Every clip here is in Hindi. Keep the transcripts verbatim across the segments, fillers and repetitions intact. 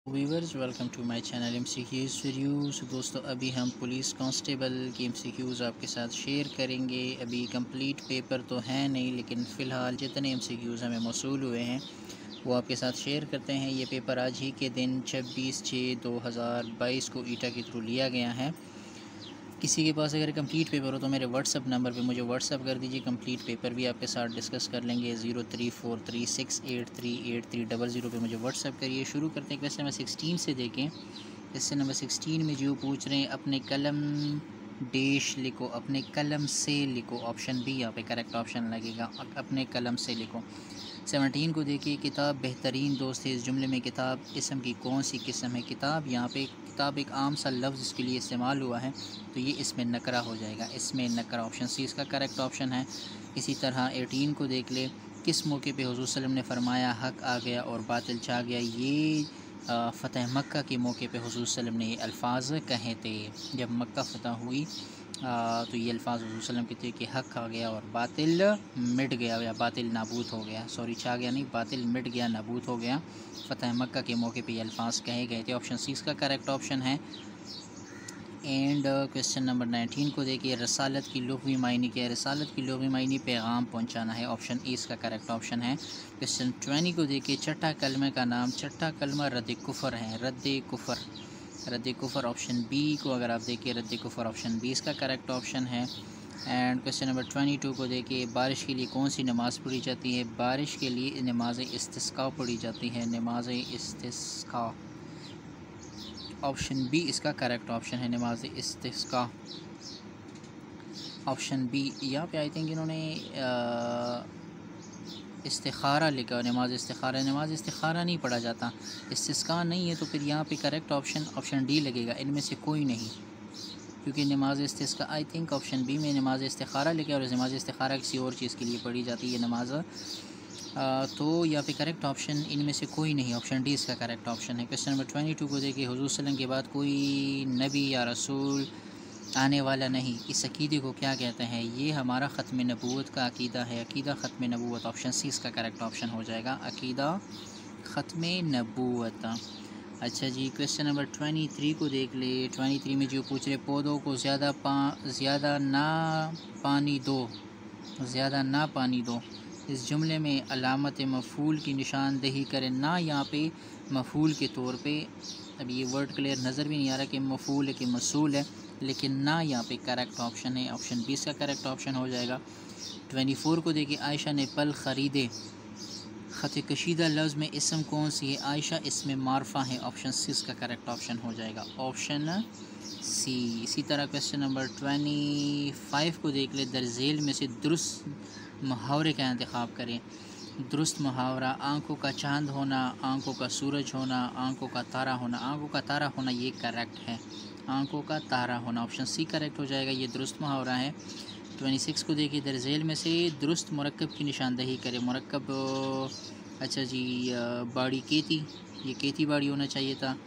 Viewers welcome to my channel MCQs videos. दोस्तों अभी हम पुलिस कांस्टेबल के एमसीक्यूज़ आपके साथ शेयर करेंगे। अभी कंप्लीट पेपर तो है नहीं, लेकिन फ़िलहाल जितने एमसीक्यूज़ हमें मौसूल हुए हैं वो आपके साथ शेयर करते हैं। ये पेपर आज ही के दिन छब्बीस छः दो हज़ार बाईस को ईटा के थ्रू लिया गया है। किसी के पास अगर कंप्लीट पेपर हो तो मेरे व्हाट्सअप नंबर पे मुझे व्हाट्सअप कर दीजिए। कंप्लीट पेपर भी आपके साथ डिस्कस कर लेंगे। Zero three four three six eight three eight three double zero पर मुझे व्हाट्सअप करिए। शुरू करते हैं क्वेश्चन नंबर सिक्सटीन से। देखें क्वेश्चन नंबर सिक्सटीन में जो पूछ रहे हैं, अपने कलम डेश लिखो, अपने कलम से लिखो। ऑप्शन बी यहाँ पे करेक्ट ऑप्शन लगेगा, अपने कलम से लिखो। सेवनटीन को देखिए, किताब बेहतरीन दोस्त है। इस जुमले में किताब इसम की कौन सी किस्म है? किताब यहाँ पे किताब एक आम सा लफ्ज़ इसके लिए इस्तेमाल हुआ है, तो ये इसमें नकरा हो जाएगा। इसमें नकरा ऑप्शन सी इसका करेक्ट ऑप्शन है। इसी तरह एटीन को देख ले, किस मौके पे हुज़ूर सल्लल्लाहु अलैहि वसल्लम ने फरमाया हक़ आ गया और बातिल छा गया? ये फ़तह मक्का के मौके पे हुज़ूर सल्लल्लाहु अलैहि वसल्लम ने ये अल्फाज कहे थे। जब मक्का फ़तह हुई आ, तो ये अल्फाज हुज़ूर सल्लल्लाहु अलैहि वसल्लम के थे कि हक़ आ गया और बातिल मिट गया, या बातिल नाबूद हो गया। सॉरी, छा गया नहीं, बातिल मिट गया, नाबूद हो गया। फ़तह मक्का के मौके पे ये अल्फाज कहे गए थे। ऑप्शन सी इसका करेक्ट ऑप्शन है। एंड क्वेश्चन नंबर नाइनटीन को देखिए, रसालत की लुग़वी मायने क्या है? रसालत की लुग़वी मायने पैगाम पहुंचाना है। ऑप्शन ए इसका करेक्ट ऑप्शन है। क्वेश्चन ट्वेंटी को देखिए, छठा कलमे का नाम, छठा कलमा रद्द कुफ़र है। रद्द कुफ़र, रद्द कुफ़र ऑप्शन बी को अगर आप देखिए, रद्द कुफ़र ऑप्शन बी इसका करेक्ट ऑप्शन है। And question number twenty two को देखिए, बारिश के लिए कौन सी नमाज़ पढ़ी जाती है? बारिश के लिए नमाज इस्तिस्का पढ़ी जाती है। नमाज इस्तिस्का ऑप्शन बी इसका करेक्ट ऑप्शन है। नमाज इस्तिस्का ऑप्शन बी। यहाँ पे आई थिंक इन्होंने इस्तिखारा लिखा, नमाज इस्तिखारा। नमाज इस्तिखारा नहीं पढ़ा जाता, इस्तिस्का नहीं है, तो फिर यहाँ पे करेक्ट ऑप्शन ऑप्शन डी लगेगा। इनमें से कोई नहीं, क्योंकि नमाज इस्तिस्का आई थिंक ऑप्शन बी में नमाज इस्तिखारा लिखा है और नमाज इस्तिखारा किसी और चीज़ के लिए पढ़ी जाती है नमाज। आ, तो यहाँ पे करेक्ट ऑप्शन इनमें से कोई नहीं, ऑप्शन डी इसका करेक्ट ऑप्शन है। क्वेश्चन नंबर ट्वेंटी टू को देखिए, हुज़ूर सल्लल्लाहु अलैहि वसल्लम के बाद कोई नबी या रसूल आने वाला नहीं, इस अकीदे को क्या कहते हैं? ये हमारा ख़त्म नबूवत का अकीदा है। अकीदा ख़त्म नबूवत ऑप्शन सी इसका करेक्ट ऑप्शन हो जाएगा, अकीदा ख़त्म नबूवत। अच्छा जी, क्वेश्चन नंबर ट्वेंटी थ्री को देख ले। ट्वेंटी थ्री में जो पूछ रहे, पौधों को ज़्यादा पा ज़्यादा ना पानी दो, ज़्यादा ना पानी दो, इस जुमले में अलामत मफ़ूल की निशानदेही करें। ना यहाँ पे मफ़ूल के तौर पे, अब ये वर्ड क्लियर नज़र भी नहीं आ रहा कि मफ़ूल है कि मसूल है, लेकिन ना यहाँ पे करेक्ट ऑप्शन है। ऑप्शन बी इसका करेक्ट ऑप्शन हो जाएगा। ट्वेंटी फोर को देखिए, आयशा ने पल ख़रीदे, ख़त कशीदा लफ्ज़ में इसम कौन सी है? आयशा इसमें मारफा है। ऑप्शन सी इसका करेक्ट ऑप्शन हो जाएगा, ऑप्शन सी। इसी तरह क्वेश्चन नंबर ट्वेंटी फाइव को देख ले, दरझेल में से दुरुस्त मुहावरे का इंतखाब करें। दुरुस्त मुहावरा, आंखों का चांद होना, आंखों का सूरज होना, आंखों का तारा होना। आंखों का तारा होना ये करेक्ट है, आंखों का तारा होना ऑप्शन सी करेक्ट हो जाएगा, ये दुरुस्त मुहावरा है। ट्वेंटी सिक्स को देखिए, दरझेल में से दुरुस्त मुरक्कब की निशानदेही करें। मुरक्कब, अच्छा जी, बाड़ी केती, ये केती बाड़ी होना चाहिए था।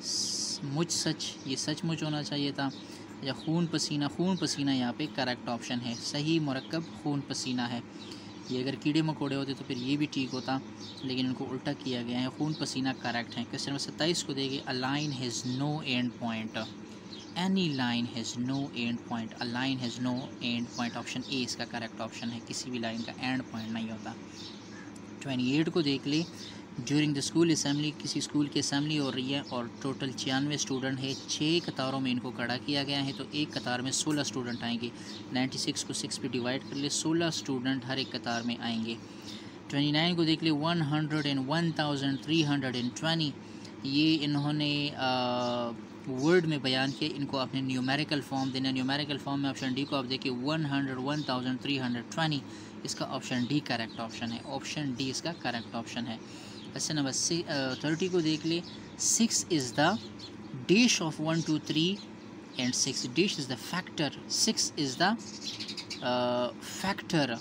मुझ सच, ये सचमुच होना चाहिए था। या खून पसीना, खून पसीना यहाँ पे करेक्ट ऑप्शन है। सही मुरक्कब खून पसीना है। ये अगर कीड़े मकोड़े होते तो फिर ये भी ठीक होता, लेकिन इनको उल्टा किया गया है। खून पसीना करेक्ट है। क्वेश्चन नंबर सत्ताईस को देखिए, a line has no end point, any line has no end point, a line has no end point option A इसका करेक्ट ऑप्शन है। किसी भी लाइन का एंड पॉइंट नहीं होता। ट्वेंटी एट को देख ले, ड्यूरिंग द स्कूल असम्बली, किसी स्कूल की असम्बली हो रही है और टोटल छियानवे स्टूडेंट है। छः कतारों में इनको खड़ा किया गया है, तो एक कतार में सोलह स्टूडेंट आएंगे। नाइन्टी सिक्स को सिक्स पे डिवाइड कर ले, सोलह स्टूडेंट हर एक कतार में आएंगे। ट्वेंटी नाइन को देख ले, one hundred and one thousand three hundred and twenty, ये इन्होंने वर्ड में बयान किया, इनको अपने न्यूमेरिकल फॉर्म देना। न्यूमेरिकल फॉर्म में ऑप्शन डी को आप देखिए, one hundred one thousand three hundred twenty, इसका ऑप्शन डी करेक्ट ऑप्शन है। ऑप्शन डी इसका करेक्ट ऑप्शन है। क्वेश्चन नंबर थर्टी को देख ले, six is the dish of one two three and six, dish is the factor, six is the factor,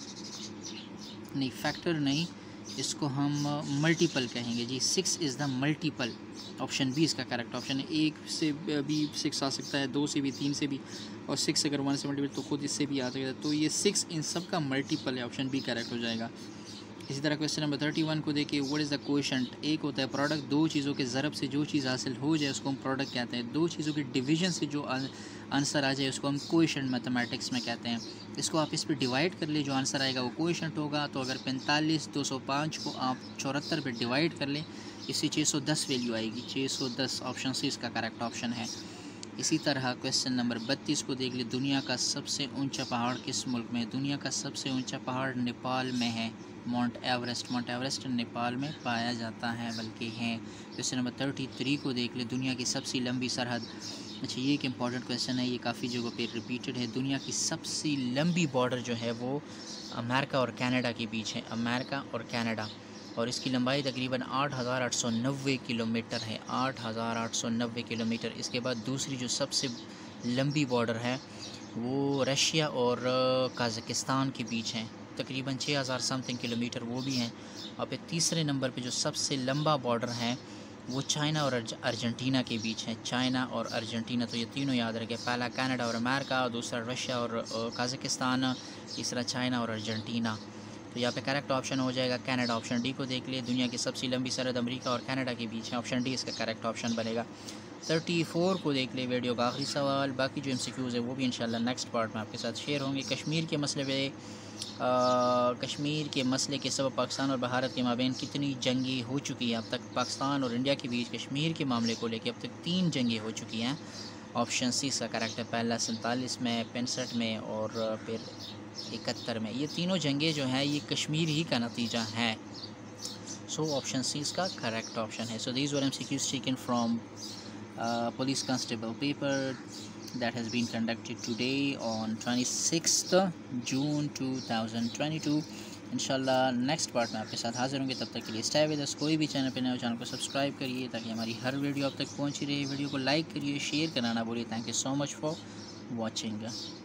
नहीं फैक्टर नहीं, इसको हम मल्टीपल कहेंगे जी। Six is the multiple, option B इसका करेक्ट ऑप्शन है। एक से भी सिक्स आ सकता है, दो से भी, तीन से भी, और सिक्स अगर वन से मल्टीपल तो खुद इससे भी आ सकता है, तो ये सिक्स इन सब का मल्टीपल है। ऑप्शन बी करेक्ट हो जाएगा। इसी तरह क्वेश्चन नंबर थर्टी वन को देखिए, व्हाट इज़ द कोएफिशिएंट। एक होता है प्रोडक्ट, दो चीज़ों के ज़रब से जो चीज़ हासिल हो जाए उसको हम प्रोडक्ट कहते हैं। दो चीज़ों के डिवीजन से जो आंसर आ जाए उसको हम कोएफिशिएंट मैथमेटिक्स में कहते हैं। इसको आप इस पर डिवाइड कर ले, जो आंसर आएगा वो कोएफिशिएंट होगा। तो अगर पैंतालीस दो सौ पाँच को आप चौहत्तर पे डिवाइड कर लें, इससे छः सौ दस वैल्यू आएगी। छः सौ दस ऑप्शन सी इसका करेक्ट ऑप्शन है। इसी तरह क्वेश्चन नंबर बत्तीस को देख ले, दुनिया का सबसे ऊंचा पहाड़ किस मुल्क में है। दुनिया का सबसे ऊंचा पहाड़ नेपाल में है, Mount Everest. Mount Everest Nepal में पाया जाता है, बल्कि है। क्वेश्चन नंबर थर्टी थ्री को देख ले, दुनिया की सबसे लंबी सरहद। अच्छा, ये एक इम्पॉर्टेंट क्वेश्चन है, ये काफ़ी जगहों पे रिपीटेड है। दुनिया की सबसे लंबी बॉर्डर जो है वो अमेरिका और कनाडा के बीच है, अमेरिका और कनाडा, और इसकी लंबाई तकरीबन आठ हज़ार आठ सौ नब्बे किलोमीटर है, आठ हज़ार आठ सौ नब्बे किलोमीटर। इसके बाद दूसरी जो सबसे लंबी बॉर्डर है वो रशिया और कज़ाकिस्तान के बीच है, तकरीबन छः हज़ार समथिंग किलोमीटर वो भी हैं। और फिर तीसरे नंबर पे जो सबसे लंबा बॉर्डर है वो चाइना और अर्जेंटीना के बीच है, चाइना और अर्जेंटीना। तो ये तीनों याद रखें, पहला कनाडा और अमेरिका, दूसरा रशिया और कज़ाकिस्तान, तीसरा चाइना और अर्जेंटीना। तो यहाँ पे करेक्ट ऑप्शन हो जाएगा कनाडा। ऑप्शन डी को देख लिए, दुनिया की सबसे लंबी सरहद अमेरिका और कनाडा के बीच है, ऑप्शन डी इसका करेक्ट ऑप्शन बनेगा। थर्टी फोर को देख ले, वीडियो का आखिरी सवाल। बाकी जो एमसीक्यूज़ है वो भी इंशाल्लाह नेक्स्ट पार्ट में आपके साथ शेयर होंगे। कश्मीर के मसले पे कश्मीर के मसले के सबब पाकिस्तान और भारत के माबैन कितनी जंगें हो चुकी हैं अब तक। पाकिस्तान और इंडिया के बीच कश्मीर के मामले को लेकर अब तक तीन जंगें हो चुकी हैं, ऑप्शन सी इसका करेक्ट है। पहला सैंतालीस में, पैंसठ में और फिर इकहत्तर में। ये तीनों जंगें जो हैं ये कश्मीर ही का नतीजा है। सो ऑप्शन सी इसका करेक्ट ऑप्शन है। So these were MCQs taken from police constable paper that has been conducted today on twenty-sixth June two thousand twenty two. इंशाल्लाह नेक्स्ट पार्ट में आपके साथ हाजिर होंगे। तब तक के लिए स्टे विद अस। कोई भी चैनल पे नए हो चैनल को सब्सक्राइब करिए ताकि हमारी हर वीडियो आप तक पहुंची रहे। वीडियो को लाइक करिए, शेयर करना ना भूलिए। Thank you so much for watching.